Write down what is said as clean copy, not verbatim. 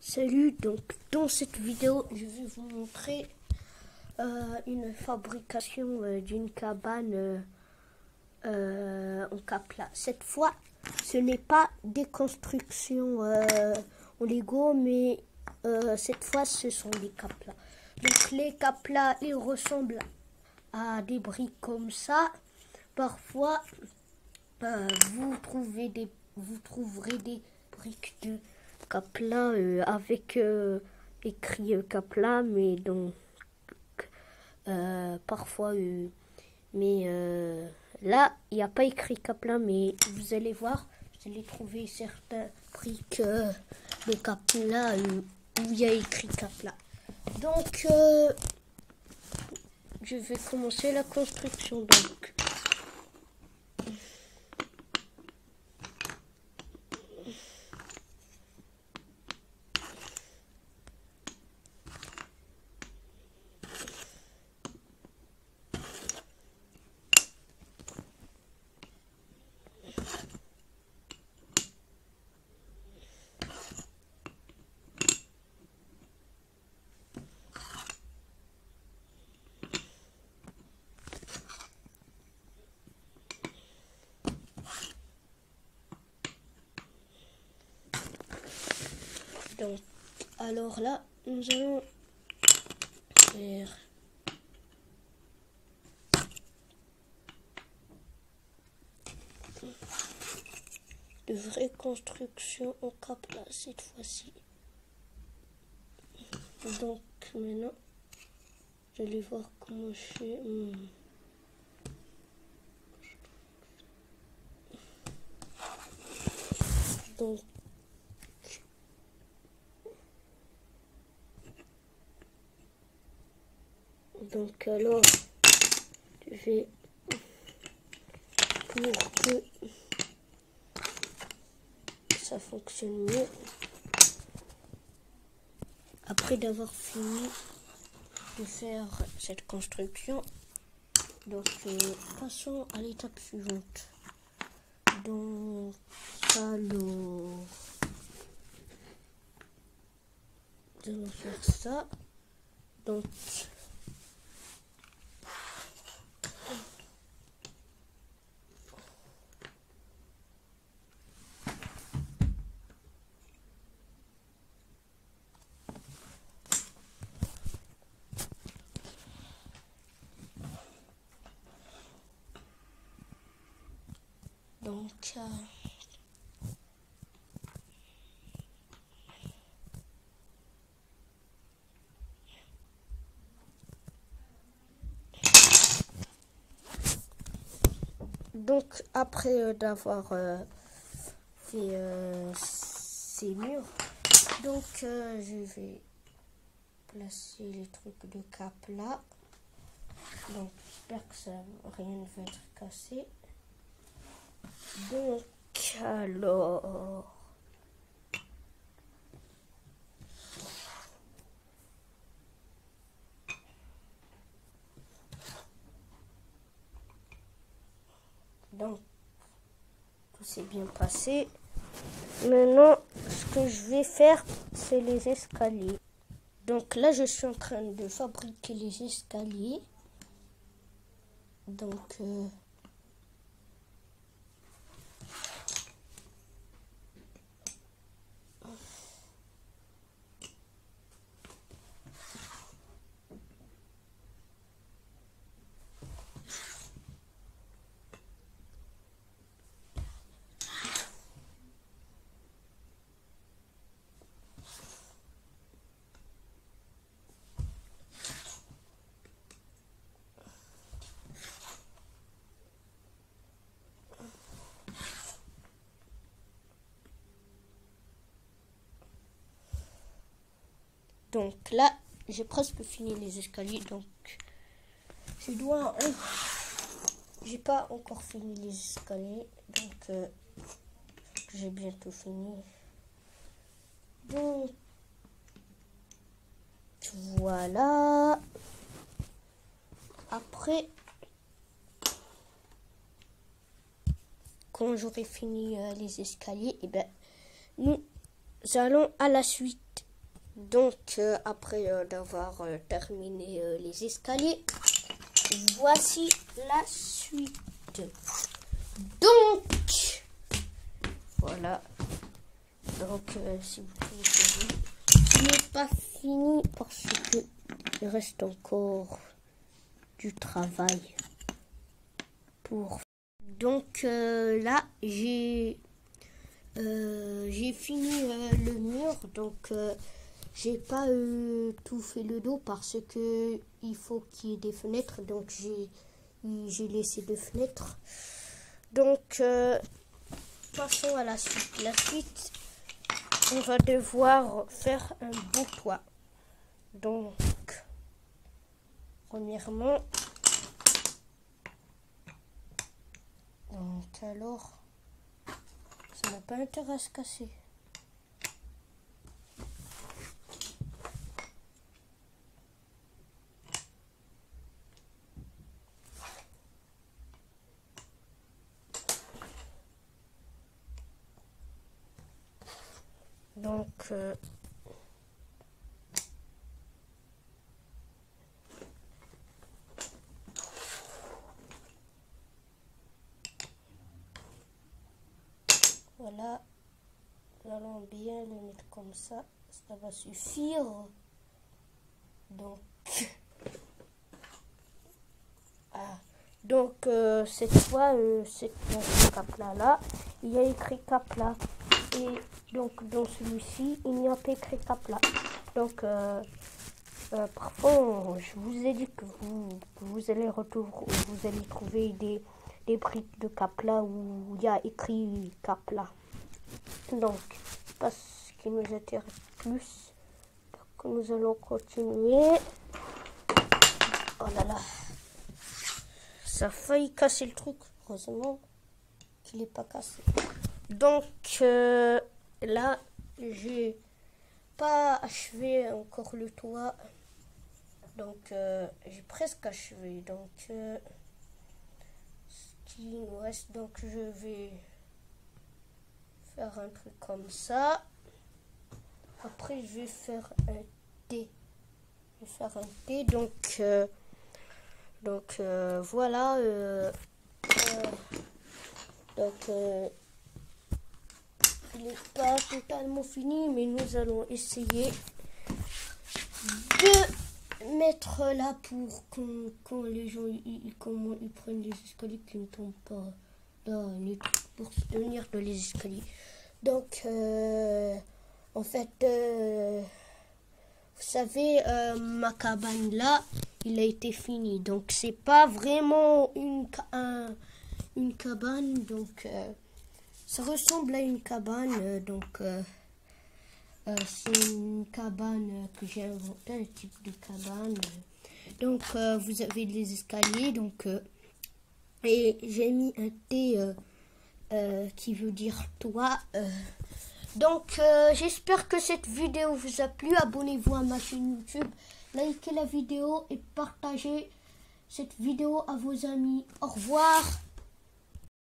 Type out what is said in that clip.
Salut, donc dans cette vidéo je vais vous montrer une fabrication d'une cabane en Kapla. Cette fois ce n'est pas des constructions en Lego, mais cette fois ce sont des Kapla. Donc les Kapla ils ressemblent à des briques comme ça. Parfois vous trouverez des briques de Kapla avec écrit Kapla, mais donc parfois mais là il n'y a pas écrit Kapla, mais vous allez voir, vous allez trouver certains briques de Kapla où il y a écrit Kapla. Donc je vais commencer la construction. Donc, alors là, nous allons faire de vraies constructions en Kapla cette fois-ci. Donc maintenant, je vais voir comment je fais. Donc alors, je vais, pour que ça fonctionne mieux, après d'avoir fini de faire cette construction, donc passons à l'étape suivante. Donc alors, nous allons faire ça. Donc donc après d'avoir fait ces murs, donc je vais placer les trucs de Kapla. Donc j'espère que ça rien ne va être cassé. Donc alors, donc tout s'est bien passé. Maintenant ce que je vais faire, c'est les escaliers. Donc là je suis en train de fabriquer les escaliers. Donc là, j'ai presque fini les escaliers. Donc, j'ai pas encore fini les escaliers. Donc, j'ai bientôt fini. Donc, voilà. Après, quand j'aurai fini les escaliers, et ben, nous allons à la suite. Donc, après d'avoir terminé les escaliers, voici la suite. Donc, voilà. Donc, si vous pouvez, ce n'est pas fini parce que il reste encore du travail pour. Donc là, j'ai fini le mur. Donc j'ai pas tout fait le dos parce que il faut qu'il y ait des fenêtres. Donc j'ai laissé 2 fenêtres. Donc passons à la suite. La suite, on va devoir faire un beau toit. Donc premièrement, donc alors, ça n'a pas intérêt à se casser. Donc voilà, nous allons bien le mettre comme ça va suffire. Donc, donc cette fois, ce cap là, il y a écrit cap là, et donc dans celui-ci, il n'y a pas écrit cap là. Donc, parfois, je vous ai dit que vous allez trouver des briques de cap là où il y a écrit cap là. Donc, c'est pas ce qui nous intéresse plus. Donc, nous allons continuer. Oh là là, ça a failli casser le truc. Heureusement qu'il n'est pas cassé. Donc, là, j'ai pas achevé encore le toit. Donc, j'ai presque achevé. Donc, ce qui nous reste, donc je vais faire un truc comme ça. Après, je vais faire un T. Donc, voilà. Il n'est pas totalement fini, mais nous allons essayer de mettre là pour quand les gens ils prennent les escaliers qui ne tombent pas là, pour se tenir dans les escaliers. Donc, en fait, vous savez, ma cabane là, il a été fini. Donc, c'est pas vraiment une cabane. Donc, ça ressemble à une cabane. Donc, c'est une cabane que j'ai inventée, un type de cabane. Donc, vous avez les escaliers. Donc, et j'ai mis un T qui veut dire toi. Donc, j'espère que cette vidéo vous a plu. Abonnez-vous à ma chaîne YouTube. Likez la vidéo et partagez cette vidéo à vos amis. Au revoir.